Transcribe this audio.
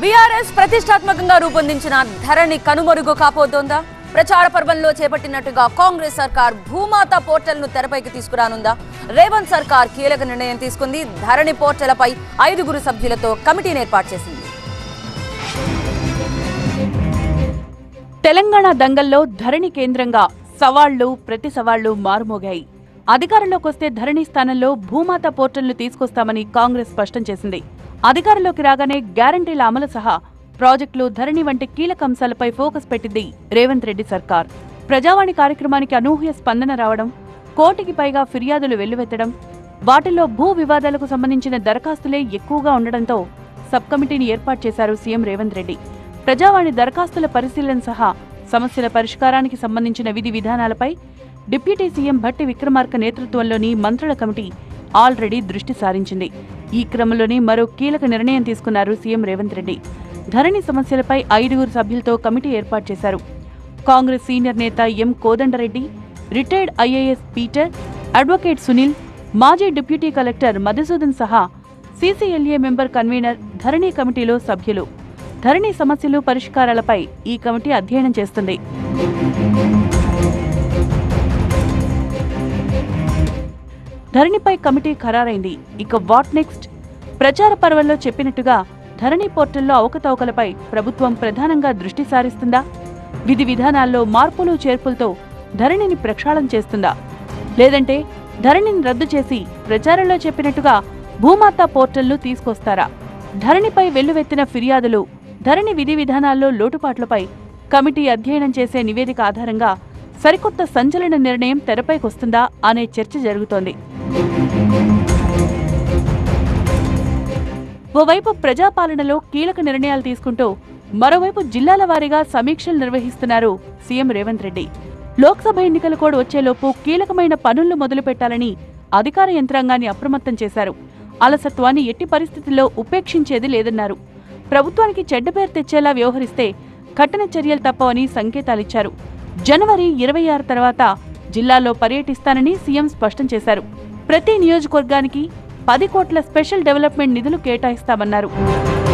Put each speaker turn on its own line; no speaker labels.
BRS ప్రతిష్టాత్మకంగా రూపొందించిన ధరణి కనుమరుగు కాపోతోందా? ప్రచార పర్వంలో చేపట్టినట్టుగా కాంగ్రెస్ సర్కార్ భూమాత పోర్టల్ను తెరపైకి తీసుకురానుందా? రేవంత్ సర్కార్ కీలక నిర్ణయం తీసుకుంది. ధరణి పోర్టల్పై 5 సభ్యులతో కమిటీని ఏర్పాటు చేసింది.
తెలంగాణ దంగల్లో ధరణి కేంద్రంగా సవాళ్లు ప్రతి సవాళ్లు మారుమోగాయి. అధికారంలోకి వస్తే ధరణి స్థానంలో భూమాత పోర్టల్ను తీసుకొస్తామని కాంగ్రెస్ స్పష్టం చేసింది. అధికారంలోకి రాగానే గ్యారంటీల అమలు సహా ప్రాజెక్టులు, ధరణి వంటి కీలక అంశాలపై ఫోకస్ పెట్టింది రేవంత్ రెడ్డి సర్కార్. ప్రజావాణి కార్యక్రమానికి అనూహ్య స్పందన రావడం, 1 కోటికి పైగా ఫిర్యాదులు వెల్లువెత్తడం, వాటిల్లో భూ వివాదాలకు సంబంధించిన దరఖాస్తులే ఎక్కువగా ఉండడంతో సబ్ కమిటీని ఏర్పాటు చేశారు సీఎం రేవంత్ రెడ్డి. ప్రజావాణి దరఖాస్తుల పరిశీలన సహా సమస్యల పరిష్కారానికి సంబంధించిన విధి విధానాలపై డిప్యూటీ సీఎం భట్టి విక్రమార్క నేతృత్వంలోని మంత్రుల కమిటీ ఆల్రెడీ దృష్టి సారించింది. ఈ క్రమంలోనే మరో కీలక నిర్ణయం తీసుకున్నారు సీఎం రేవంత్ రెడ్డి. ధరణి సమస్యలపై 5 సభ్యులతో కమిటీ ఏర్పాటు చేశారు. కాంగ్రెస్ సీనియర్ నేత M Kodanda Reddy, retired IAS Peter, advocate Sunil, మాజీ డిప్యూటీ కలెక్టర్ మధుసూదన్ సహా సీసీఎల్ఏ మెంబర్ కన్వీనర్ ధరణి కమిటీలో సభ్యులు. ధరణి సమస్యలు పరిష్కారాలపై ఈ కమిటీ అధ్యయనం చేస్తుంది. ధరణిపై కమిటీ ఖరారైంది. ఇక వాట్ నెక్స్ట్? ప్రచార పర్వంలో చెప్పినట్టుగా ధరణి పోర్టల్లో అవకతవకలపై ప్రభుత్వం ప్రధానంగా దృష్టి సారిస్తుందా? విధి విధానాల్లో మార్పులు చేర్పులతో ధరణిని ప్రక్షాళన చేస్తుందా? లేదంటే ధరణిని రద్దు చేసి ప్రచారంలో చెప్పినట్టుగా భూమాత పోర్టల్ను తీసుకొస్తారా? ధరణిపై వెల్లువెత్తిన ఫిర్యాదులు, ధరణి విధి విధానాల్లో లోటుపాట్లపై కమిటీ అధ్యయనం చేసే నివేదిక ఆధారంగా సరికొత్త సంచలన నిర్ణయం తెరపైకొస్తుందా అనే చర్చ జరుగుతోంది. ఓవైపు ప్రజాపాలనలో కీలక నిర్ణయాలు తీసుకుంటూ మరోవైపు జిల్లాల వారీగా సమీక్షలు నిర్వహిస్తున్నారు సీఎం రేవంత్ రెడ్డి. లోక్సభ ఎన్నికలు కూడా వచ్చేలోపు కీలకమైన పనులను మొదలుపెట్టాలని అధికార యంత్రాంగాన్ని అప్రమత్తం చేశారు. అలసత్వాన్ని ఎట్టి పరిస్థితుల్లో ఉపేక్షించేది లేదన్నారు. ప్రభుత్వానికి చెడ్డ పేరు తెచ్చేలా వ్యవహరిస్తే కఠిన చర్యలు తప్పవని సంకేతాలిచ్చారు. జనవరి 26 తర్వాత జిల్లాలో పర్యటిస్తానని సీఎం స్పష్టం చేశారు. ప్రతి నియోజకవర్గానికి 10 కోట్ల స్పెషల్ డెవలప్మెంట్ నిధులు కేటాయిస్తామన్నారు.